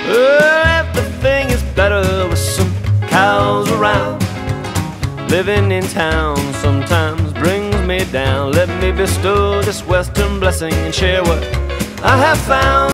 Everything is better with some cows around. Living in town sometimes brings me down. Let me bestow this western blessing and share what I have found.